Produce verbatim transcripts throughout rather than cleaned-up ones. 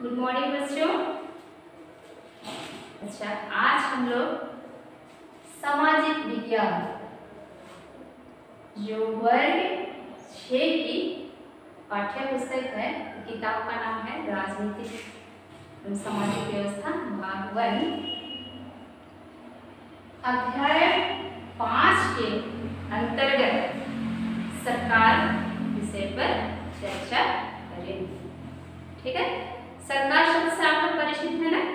Good morning बच्चों। अच्छा, आज हम लोग सामाजिक विज्ञान जो वर्ग छः की पाठ्य पुस्तक है, किताब का नाम है राजनीतिक एवं सामाजिक व्यवस्था भाग वन, अध्याय पाँच के अंतर्गत सरकार विषय पर चर्चा करेंगे। ठीक है, सरकार शब्द से आप लोग परिचित है ना?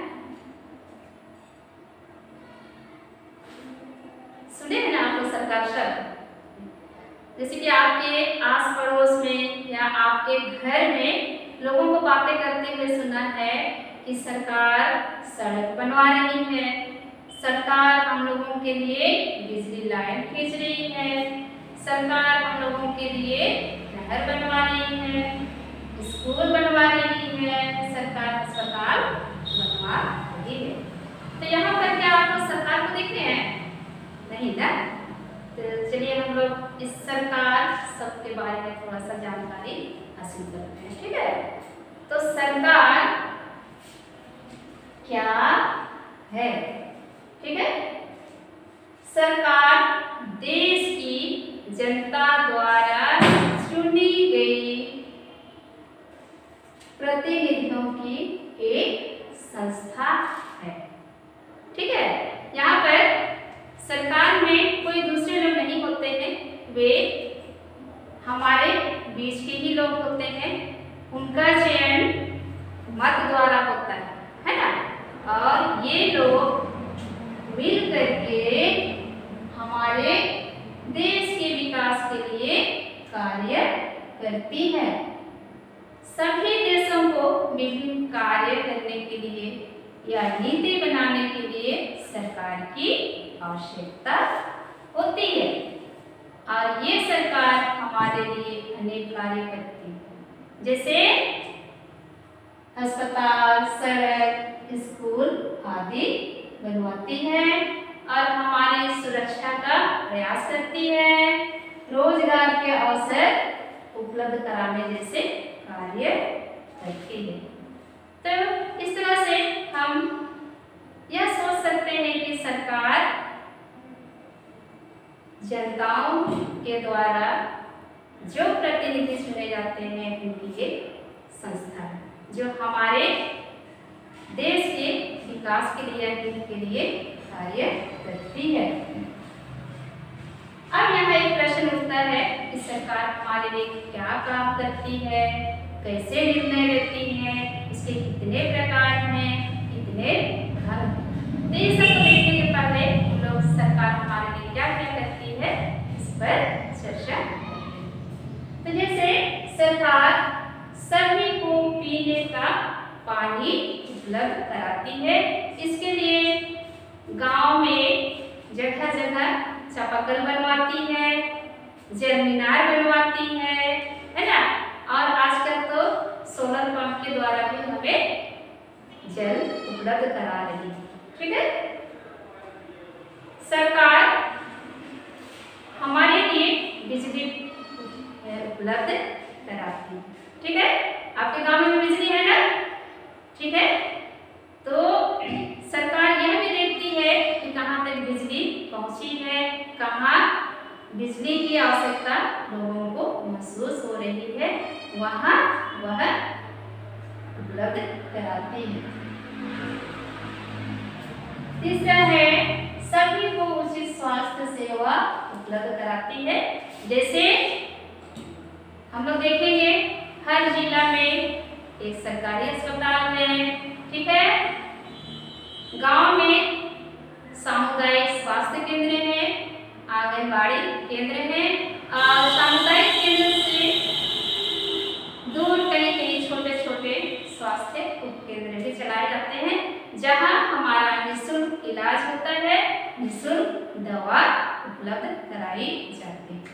सुने हैं ना आप लोग सरकार शब्द? जैसे कि आपके आस पड़ोस में या आपके घर में लोगों को बातें करते हुए सुना है कि सरकार सड़क बनवा रही है, सरकार हम लोगों के लिए बिजली लाइन खींच रही है, सरकार हम लोगों के लिए नहर बनवा रही है, स्कूल बनवा रही है, सरकार अस्पताल बनवा रही है। तो यहाँ पर क्या आप लोग सरकार को देख रहे हैं? नहीं ना? तो चलिए हम लोग इस सरकार सब के बारे में थोड़ा सा जानकारी हासिल करते हैं। ठीक है, तो सरकार क्या है? ठीक है, सरकार देश की जनता द्वारा चुनी गई प्रतिनिधियों की एक संस्था है। ठीक है, यहाँ पर सरकार में कोई दूसरे लोग नहीं होते हैं, वे हमारे बीच के ही लोग होते हैं। उनका चयन मत द्वारा होता है, है ना? और ये लोग मिल करके हमारे देश के विकास के लिए कार्य करती है। सभी देशों को विभिन्न कार्य करने के लिए या नीति बनाने के लिए सरकार की आवश्यकता होती है, और ये सरकार हमारे लिए अनेक कार्य करती है, जैसे अस्पताल, सड़क, स्कूल आदि बनवाती है और हमारी सुरक्षा का प्रयास करती है, रोजगार के अवसर उपलब्ध कराने जैसे कार्य करती है। तो इस तरह से हम यह सोच सकते हैं कि सरकार जनताओं के द्वारा जो प्रतिनिधि चुने जाते हैं उनकी एक संस्था है, जो हमारे देश के विकास के लिए के लिए कार्य करती है। अब यहाँ एक प्रश्न उठता है कि सरकार हमारे लिए क्या काम करती है, कैसे निर्णय लेती है, इसके कितने प्रकार हैं, कितने ढंग। तो ये सब को देखने के पहले हम लोग सरकार हमारे लिए क्या क्या करती है इस पर चर्चा करते हैं। तो जैसे सरकार सभी को पीने का पानी उपलब्ध कराती है, इसके लिए गांव में जगह जगह चापाकल बनवाती है, जल मीनार बनवाती है, है ना? और आजकल तो सोलर पंप के द्वारा भी हमें जल उपलब्ध करा रही है। ठीक है, सरकार हमारे लिए बिजली उपलब्ध कराती है। ठीक है, आपके गांव में भी बिजली है ना? ठीक है, तो सरकार यह भी देखती है कि कहाँ तक बिजली पहुंची है, कहाँ बिजली की आवश्यकता लोगों को महसूस हो रही है, वहाँ वह उपलब्ध कराती है। तीसरा है सभी को उचित स्वास्थ्य सेवा उपलब्ध कराती है। जैसे हम लोग देखेंगे हर जिला में एक सरकारी अस्पताल है, ठीक है, गांव में सामुदायिक स्वास्थ्य केंद्र है, आंगनबाड़ी केंद्र है, और सामुदायिक केंद्र से दूर कहीं कहीं छोटे छोटे स्वास्थ्य उपकेंद्र भी चलाए जाते हैं, जहां हमारा निःशुल्क इलाज होता है, निःशुल्क दवा उपलब्ध कराई जाती है।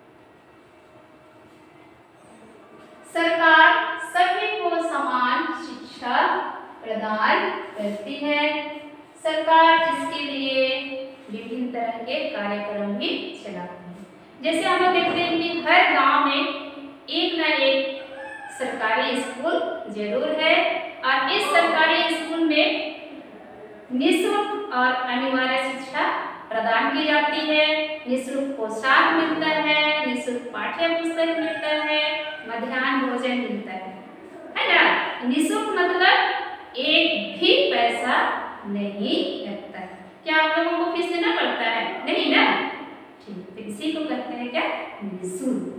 सरकार सभी को समान शिक्षा प्रदान करती है। सरकार इसके लिए विभिन्न तरह के कार्यक्रम भी चलाती है। जैसे हम लोग देखते हैं कि हर गांव में एक न एक सरकारी स्कूल जरूर है, और और इस सरकारी स्कूल में निःशुल्क और अनिवार्य शिक्षा प्रदान की जाती है। निःशुल्क पोशाक मिलता है, निःशुल्क पाठ्य पुस्तक मिलता है, मध्याह्न भोजन मिलता है, है ना। निःशुल्क मतलब एक भी पैसा नहीं लगता है। क्या आप लोगों को फीस देना पड़ता है? नहीं ना। ठीक, तो इसी को कहते हैं क्या? निःशुल्क।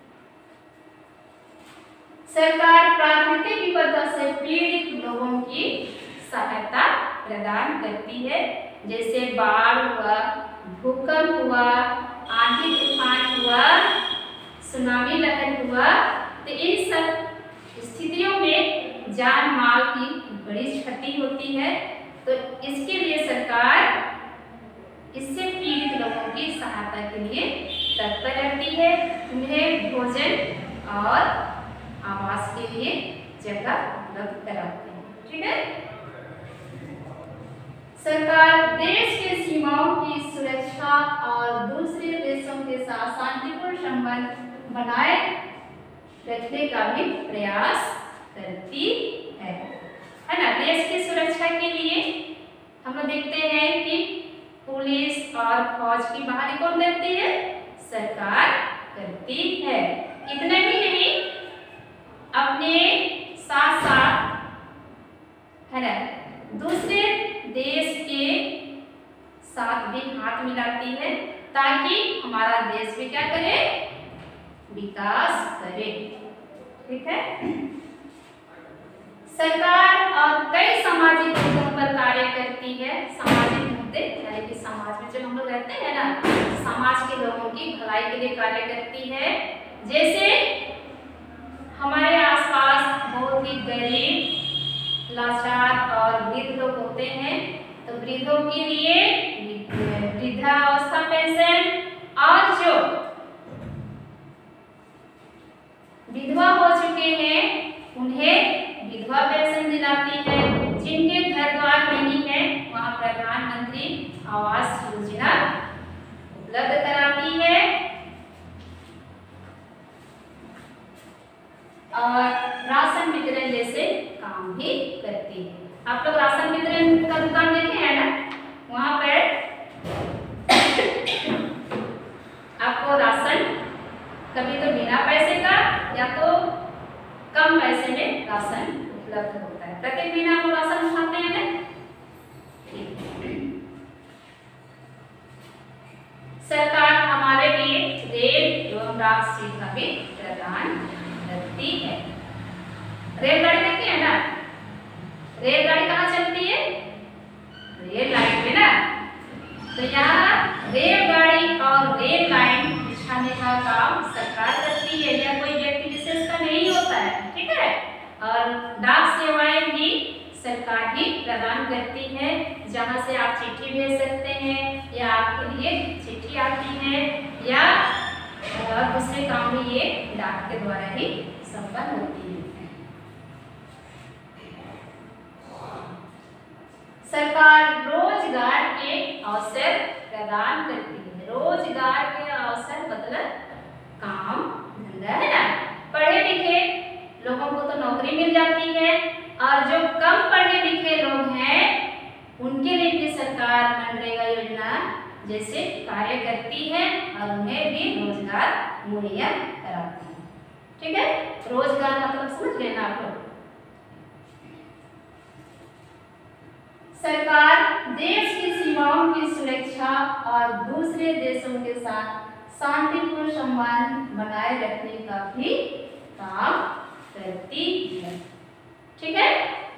सरकार प्राकृतिक विपदा से पीड़ित लोगों की सहायता प्रदान करती है, जैसे बाढ़ हुआ, भूकंप हुआ, आंधी तूफान हुआ, सुनामी लहर हुआ, तो इन सब स्थितियों में जान माल की बड़ी क्षति होती है। तो इसके लिए सरकार इससे पीड़ित लोगों की सहायता के लिए तत्पर रहती है, उन्हें भोजन और आवास के लिए जगह उपलब्ध कराती है। ठीक है। सरकार देश के सीमाओं की सुरक्षा और दूसरे देशों के साथ शांतिपूर्ण संबंध बनाए रखने का भी प्रयास करती है, है ना। देश की सुरक्षा के लिए हम लोग देखते हैं कि पुलिस और फौज की बहाली कौन करती है? सरकार करती है। इतना ही नहीं, अपने साथ साथ, है ना, दूसरे देश के साथ भी हाथ मिलाती है, ताकि हमारा देश भी क्या करे? विकास करे। ठीक है। सरकार और कई सामाजिक मुद्दों पर कार्य करती है। सामाजिक मुद्दे यानी कि समाज में जो हम लोग रहते हैं ना, समाज के लोगों की भलाई के लिए कार्य करती है। जैसे हमारे आसपास बहुत ही गरीब, लाचार और वृद्ध लोग होते हैं, तो वृद्धों के लिए वृद्धावस्था पेंशन, और जो विधवा हो चुके हैं उन्हें विधवा पेंशन दिलाती है। जिनके घर द्वार नहीं है वहाँ प्रधानमंत्री आवास योजना उपलब्ध कराती है, और राशन वितरण जैसे काम भी करती है। आप लोग राशन वितरण का दुकान देखे हैं ना, वहाँ पर आपको राशन कभी तो बिना पैसे का या तो कम पैसे में राशन उपलब्ध होता है। प्रत्येक महीना आपको राशन उठाते हैं ना। सरकार हमारे लिए रेल एवं डाक सुविधा भी प्रदान करती है। रेलगाड़ी देखी है ना, रेलगाड़ी कहाँ चलती है? रेल लाइन में ना। तो यहाँ रेलगाड़ी और रेल लाइन बिछाने का काम सरकार करती है, या कोई व्यक्ति विशेष का नहीं होता है। ठीक है। और डाक सेवाएं भी सरकार ही प्रदान करती है, जहाँ से आप चिट्ठी भेज सकते हैं, या आपके लिए चिट्ठी आती है, या और दूसरे काम भी ये डाक के द्वारा ही संपन्न होती है। सरकार रोजगार के अवसर प्रदान करती है। रोजगार के अवसर मतलब काम धंधा, है ना। पढ़े लिखे लोगों को तो नौकरी मिल जाती है, और जो कम पढ़े लिखे लोग हैं उनके लिए भी सरकार मनरेगा योजना जैसे कार्य करती है, और उन्हें भी रोजगार मुहैया कराती है। ठीक है। रोजगार मतलब समझ लेना आप लोग। सरकार देश की सीमाओं की सुरक्षा और दूसरे देशों के साथ शांतिपूर्ण संबंध बनाए रखने का भी काम करती है। ठीक है।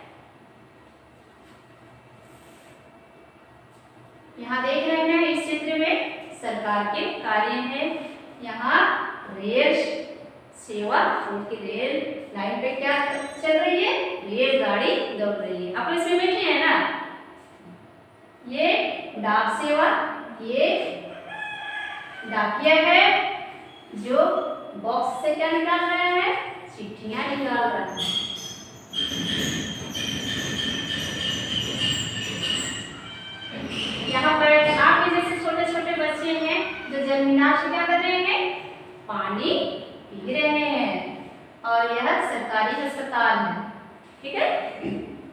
यहाँ देख रहे हैं इस चित्र में सरकार के कार्य हैं। यहाँ रेल सेवा, उनकी रेल लाइन पे क्या चल रही है? रेलगाड़ी दौड़ रही है। आप इसमें बैठे हैं ना। ये डाक सेवा, ये डाकिया है जो बॉक्स से क्या निकाल रहा है? चिट्ठियां निकाल रहा है। यहाँ पर आपके जैसे छोटे छोटे बच्चे हैं जो जन्मदिन से क्या कर रहे हैं? पानी पी रहे हैं, और यह सरकारी अस्पताल है। ठीक है।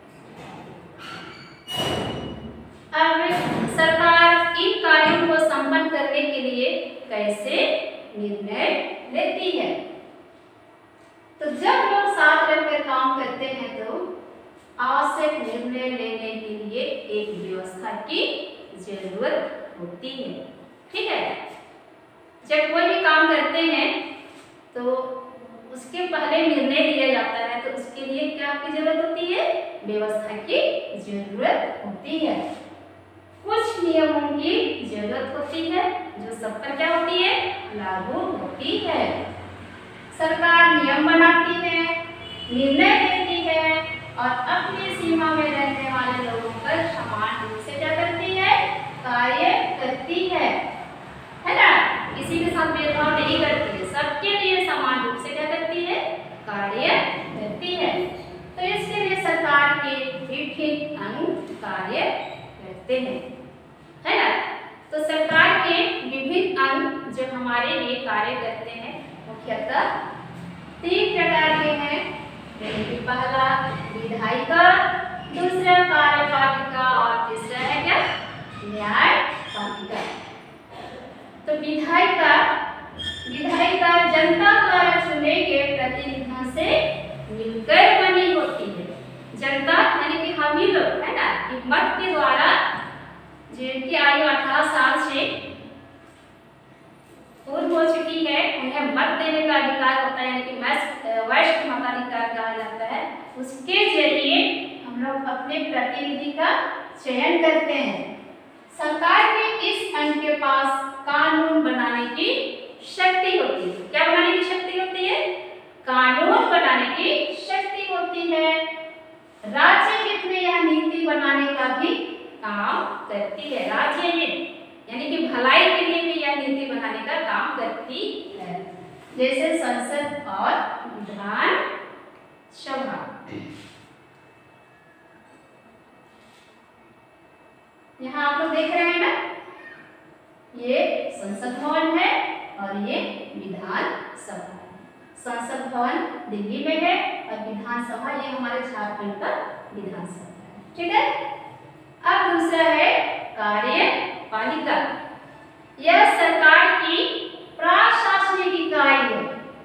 करने के लिए कैसे निर्णय लेती है। तो जब लोग साथ रहकर काम करते हैं तो आवश्यक निर्णय लेने के लिए एक व्यवस्था की जरूरत होती है। ठीक है, जब कोई भी काम करते हैं तो उसके पहले निर्णय लिया जाता है, तो उसके लिए क्या की जरूरत होती है, व्यवस्था की जरूरत होती है। कुछ नियमों की जरूरत होती है जो सब पर क्या होती है, लागू होती है। सरकार नियम बनाती है, निर्णय लेती है और अपनी सीमा में रहने वाले लोगों पर समान रूप से क्या करती है, कार्य करती है, है ना। किसी के साथ भेदभाव नहीं करती है, सबके लिए समान रूप से क्या करती है, कार्य करती है। तो इसके लिए सरकार के विभिन्न अंग कार्य करते हैं, है ना। तो सरकार के विभिन्न अंग जो हमारे लिए कार्य करते हैं मुख्यतः तीन प्रकार के हैं। पहला विधायिका, दूसरा कार्यपालिका और तीसरा है क्या, न्यायपालिका। तो विधायिका विधायिका जनता द्वारा चुने गए प्रतिनिधियों से मिलकर बनी होती है। जनता यानी कि हम ही लोग, है ना, मत के द्वारा जिनकी आयु अठारह साल से पूर्ण हो चुकी है उन्हें मत देने का अधिकार होता है, यानी कि वरिष्ठ मताधिकार कहा जाता है। उसके जरिए हम लोग अपने प्रतिनिधि का चयन करते हैं। सरकार के इस अंग के पास कानून बनाने की शक्ति होती है। क्या बनाने की शक्ति होती है, कानून बनाने की शक्ति होती है। राज्य हित में यह नीति बनाने का भी काम करती है। राज्य हित यानी कि भलाई के लिए भी यह नीति बनाने का काम करती है, जैसे संसद और विधान सभा। यहाँ आप लोग देख रहे हैं ना, ये संसद भवन है और ये विधान सभा है। संसद भवन दिल्ली में है और विधान सभा ये हमारे झारखंड का विधान सभा है। ठीक है, अब दूसरा है कार्यपालिका। यह सरकार की प्रशासनिक इकाई है।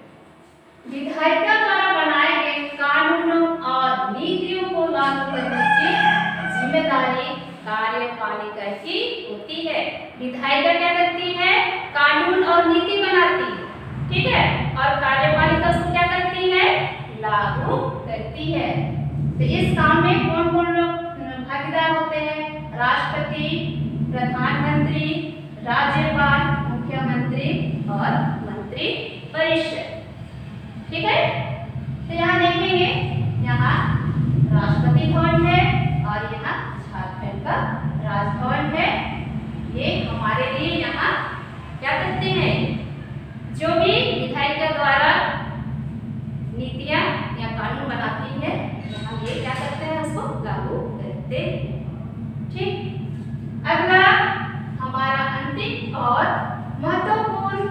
विधायिका द्वारा बनाए गए कानूनों और नीतियों को लागू करने की जिम्मेदारी कार्यपालिका की होती है। विधायिका क्या करती है, कानून और नीति बनाती है, ठीक है, और कार्यपालिका उसको क्या करती है, लागू करती है। तो इस काम में कौन कौन लोग भागीदार होते हैं, राष्ट्रपति, प्रधानमंत्री, राज्यपाल, मुख्यमंत्री और मंत्री परिषद। ठीक है, तो यहाँ देखेंगे, यहाँ राष्ट्रपति भवन है और यहाँ झारखंड का राजभवन है। ये हमारे लिए यहाँ क्या करते हैं, जो भी विधायिका द्वारा नीतियां या कानून बनाती है, यहाँ ये क्या करते हैं, उसको लागू करते हैं। ठीक, अगला हमारा अंतिम और महत्वपूर्ण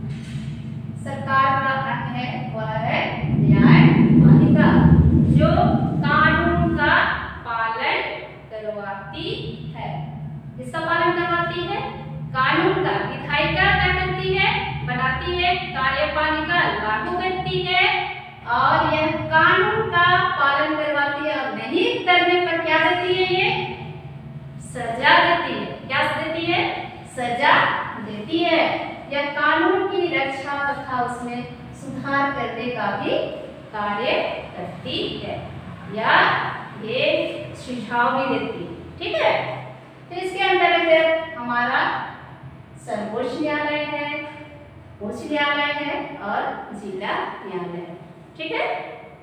सरकार का अंग है, वह है न्यायपालिका, जो कानून का पालन करवाती है। किसका पालन करवाती है, कानून का। विधायिका क्या करती है, बनाती है, कार्यपालिका लागू करती है और यह कानून का पालन करवाती है और नहीं करने पर क्या देती है, ये सजा देती है। क्या देती है, सजा देती है। यह कानून की रक्षा तथा उसमें सुधार करने का भी कार्य करती है या ये सुझाव भी देती है। ठीक है, तो इसके अंतर्गत हमारा सर्वोच्च न्यायालय है, उच्च न्यायालय है और जिला न्यायालय है। ठीक है,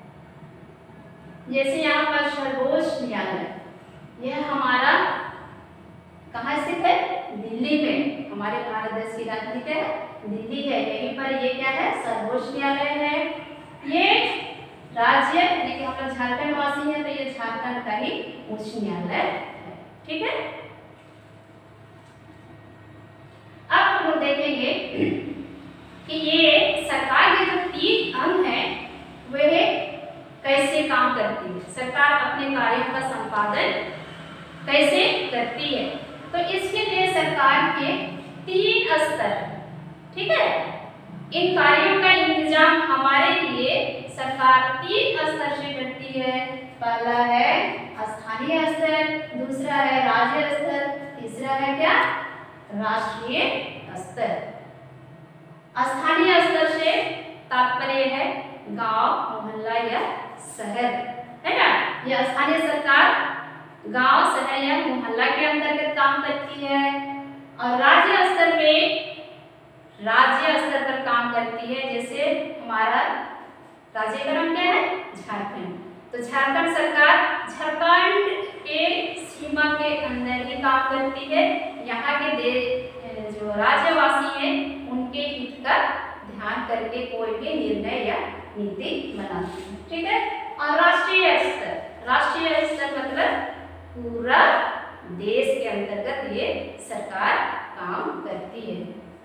जैसे यहाँ पर सर्वोच्च न्यायालय यह हमारा कहाँ स्थित है, दिल्ली में। हमारे भारत देश की राजधानी क्या है, दिल्ली है। यहीं पर ये क्या है, सर्वोच्च न्यायालय है। ये राज्य यानी कि हम लोग झारखंड वासी हैं तो ये झारखंड का ही उच्च न्यायालय है। ठीक है, अब हम लोग देखेंगे कि ये सरकार के जो तीन अंग हैं वे कैसे काम करती है, सरकार अपने कार्यों का संपादन कैसे करती है। तो इसके लिए सरकार के तीन स्तर, ठीक है। इन कार्यों का इंतजाम हमारे लिए सरकार तीन स्तर से करती है। पहला है स्थानीय स्तर, दूसरा है राज्य स्तर, तीसरा है क्या, राष्ट्रीय स्तर। स्थानीय स्तर से तात्पर्य है गांव, मोहल्ला या शहर, है ना। यह स्थानीय सरकार गांव, शहर या मोहल्ला के अंतर्गत काम करती है। और राज्य स्तर में राज्य स्तर पर काम करती है। जैसे हमारा राज्य का नाम क्या है, झारखंड। तो झारखंड सरकार झारखंड के सीमा के अंदर ही काम करती है। यहाँ के देश जो राज्यवासी हैं उनके हित का ध्यान करके कोई भी निर्णय या नीति बनाती है, ठीक है। और राष्ट्रीय स्तर, राष्ट्रीय स्तर मतलब पूरा देश के अंतर्गत ये सरकार काम करती है।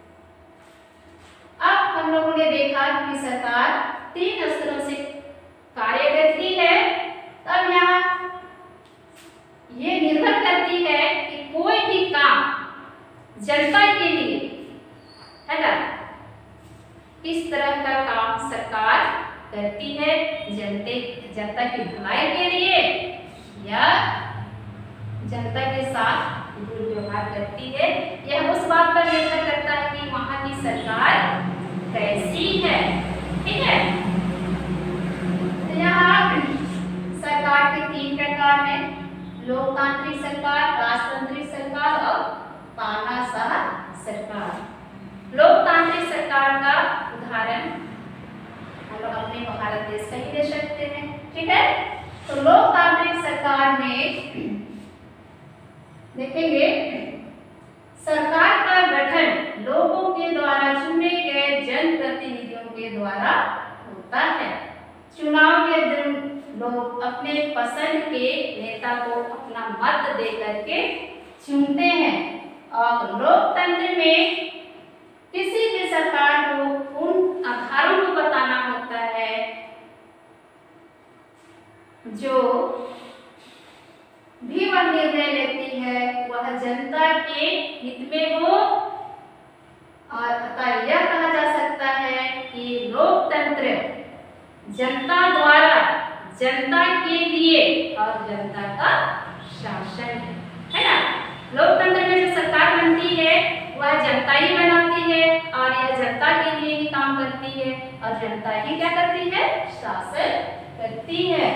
अब हम लोगों ने देखा कि सरकार तीन स्तरों से कार्य करती है। तब यहाँ ये निर्भर करती है कि कोई भी काम जनता के लिए, है ना, किस तरह का काम सरकार करती है, जनते जनता की भलाई के लिए या जनता के साथ दुर्व्यवहार करती है। यह उस बात पर निर्भर करता है कि वहाँ की सरकार कैसी है, ठीक है। तो यहाँ सरकार के तीन प्रकार हैं, लोकतांत्रिक सरकार, राजतंत्रिक सरकार और तानाशाह सरकार। लोकतांत्रिक सरकार का उदाहरण हम लोग अपने भारत देश का ही ले सकते हैं, ठीक है। तो लोकतांत्रिक सरकार में देखेंगे सरकार का गठन लोगों के द्वारा चुने गए जनप्रतिनिधियों के द्वारा होता है। चुनाव के दिन लोग अपने पसंद के नेता को अपना मत दे करके चुनते हैं। और लोकतंत्र में किसी भी सरकार को उन आधारों को बताना होता है जो भी वह निर्णय लेती है वह जनता के हित में हो। और अतः यह कहा जा सकता है कि लोकतंत्र जनता द्वारा, जनता के लिए और जनता का शासन है, है ना। लोकतंत्र में जो सरकार बनती है वह जनता ही बनाती है और यह जनता के लिए ही काम करती है और जनता ही क्या करती है, शासन करती है।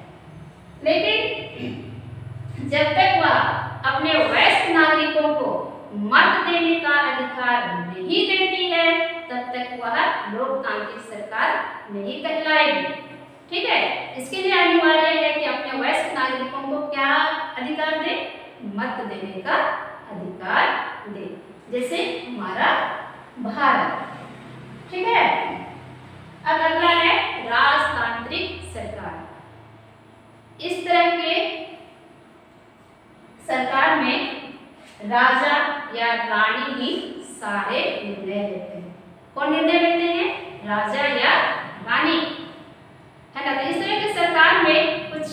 लेकिन जब तक वह अपने वयस्क नागरिकों को मत देने का अधिकार नहीं देती है तब तक वह लोकतांत्रिक सरकार नहीं कहलाएगी, ठीक है। इसके लिए अनिवार्य है कि अपने वयस्क नागरिकों को क्या अधिकार दे, मत देने का अधिकार दे, जैसे हमारा भारत, ठीक है। अब अगला है राजतांत्रिक सरकार। इस तरह के सरकार में राजा या रानी ही सारे निर्णय लेते हैं। कौन निर्णय लेते हैं, राजा या रानी, है ना। तो इस तरह की सरकार में कुछ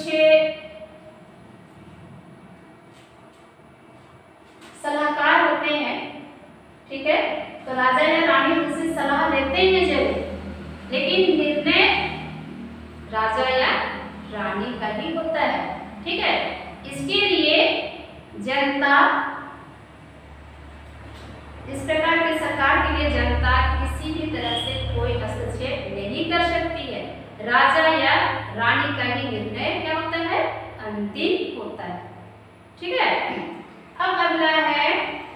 सलाहकार होते हैं, ठीक है। तो राजा या रानी उनसे सलाह लेते हैं जरूर, लेकिन निर्णय राजा या रानी का ही होता है, ठीक है। इसके लिए जनता, इस प्रकार की सरकार के लिए जनता किसी भी तरह से कोई हस्तक्षेप नहीं कर सकती है। राजा या रानी का ही निर्णय क्या होता है, अंतिम होता है, ठीक है। अब अगला है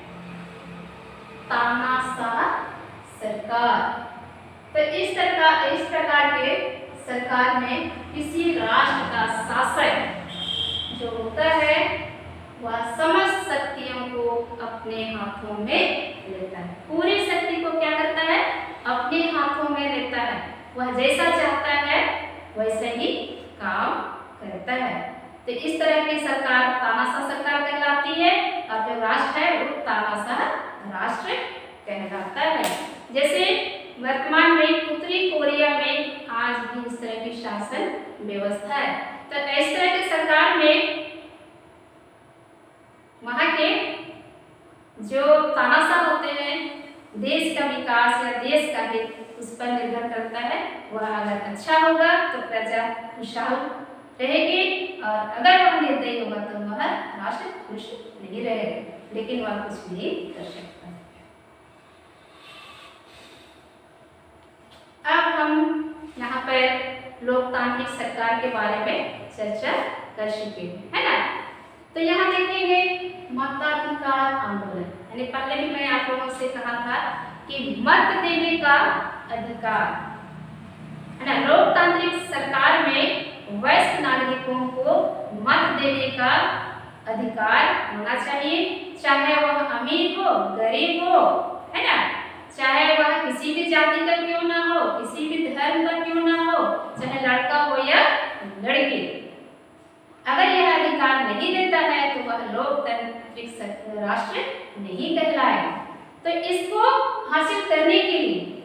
तानाशाह सरकार। तो इस तरह इस प्रकार के सरकार में किसी राष्ट्र का शासक जो होता है वह समस्त शक्तियों को अपने हाथों में लेता है। पूरी शक्ति को क्या करता है, अपने हाथों में लेता है। वह जैसा चाहता है वैसे ही काम करता है। तो इस तरह की सरकार तानाशाह सरकार कहलाती है और जो राष्ट्र है वो तानाशाह राष्ट्र कहलाता है। जैसे वर्तमान में उत्तरी कोरिया में आज भी इस तरह की शासन व्यवस्था है। तो इस तरह की सरकार में वहां के जो तानाशाह होते हैं, देश का विकास या देश का हित उस पर निर्भर करता है। वह अगर अच्छा होगा तो प्रजा खुशहाल रहेगी, और अगर वह निर्दयी होगा तो वह राष्ट्र खुश नहीं रहेगा, लेकिन वह कुछ भी कर सकता है। अब हम यहाँ पर लोकतांत्रिक सरकार के बारे में चर्चा कर चुके हैं, है ना। तो यहाँ देखेंगे मताधिकार आंदोलन, यानी पहले भी मैं आप लोगों से कहा था कि मत देने का अधिकार, है ना। लोकतांत्रिक सरकार में वयस्क नागरिकों को मत देने का अधिकार होना चाहिए, चाहे वह अमीर हो, गरीब हो, है ना, चाहे वह किसी भी जाति का क्यों ना हो, किसी भी धर्म का क्यों ना हो, चाहे लड़का हो या लड़की। अगर यह अधिकार नहीं देता है तो वह लोकतांत्रिक राष्ट्र नहीं कहलाएगा। तो इसको हासिल करने के लिए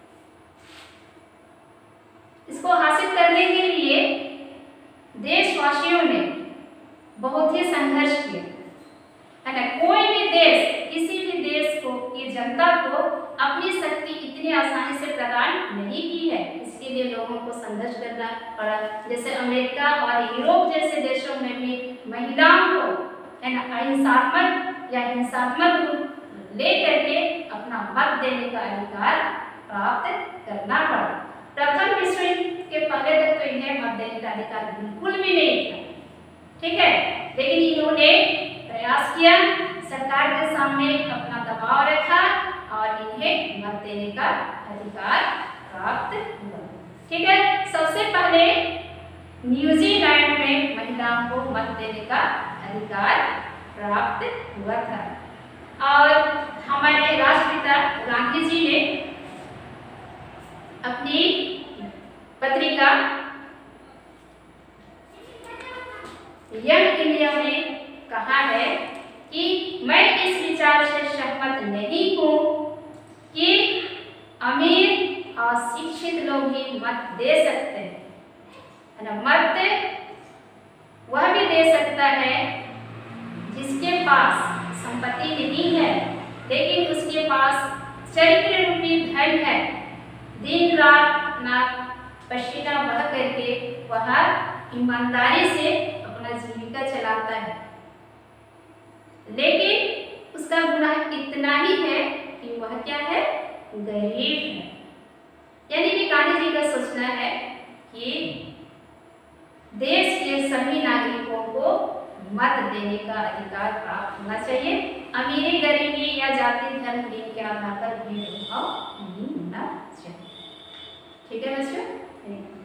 इसको हासिल करने के लिए देशवासियों ने बहुत ही संघर्ष किया, है ना। कोई भी देश, किसी भी देश को, की जनता को अपनी शक्ति इतनी आसानी से प्रदान नहीं की है, इसके लिए लोगों को संघर्ष करना पड़ा। जैसे अमेरिका और यूरोप जैसे देशों में भी महिलाओं को, है ना, अहिंसात्मक या हिंसात्मक रूप ले करके अपना मत देने का अधिकार प्राप्त करना पड़ा। प्रथम विश्व युद्ध के पहले तक तो इन्हें मत देने का अधिकार बिल्कुल भी नहीं था, ठीक है, लेकिन इन्होंने प्रयास किया, सरकार के सामने अपना दबाव रखा और इन्हें मत देने का अधिकार प्राप्त हुआ, ठीक है। सबसे पहले न्यूजीलैंड में महिलाओं को मत देने का अधिकार प्राप्त हुआ था, और हमारे राष्ट्रपिता गांधी जी ने अपनी पत्रिका यंग इंडिया में कहा है कि मैं इस विचार से सहमत नहीं हूँ कि अमीर और शिक्षित लोग ही मत दे सकते हैं, है ना। मत वह भी दे सकता है जिसके पास संपत्ति नहीं है, लेकिन उसके पास चरित्र रूपी धन है, दिन रात अपना पसीना बहा करके वह ईमानदारी से अपना जीविका चलाता है, लेकिन उसका गुनाह इतना ही है कि वह क्या है, गरीब है। यानी कि गांधी जी का सोचना है कि देश के सभी नागरिकों को मत देने का अधिकार प्राप्त होना चाहिए, अमीरी गरीबी या जाति धर्म लिंग के आधार पर भेदभाव नहीं होना चाहिए, ठीक है बच्चों।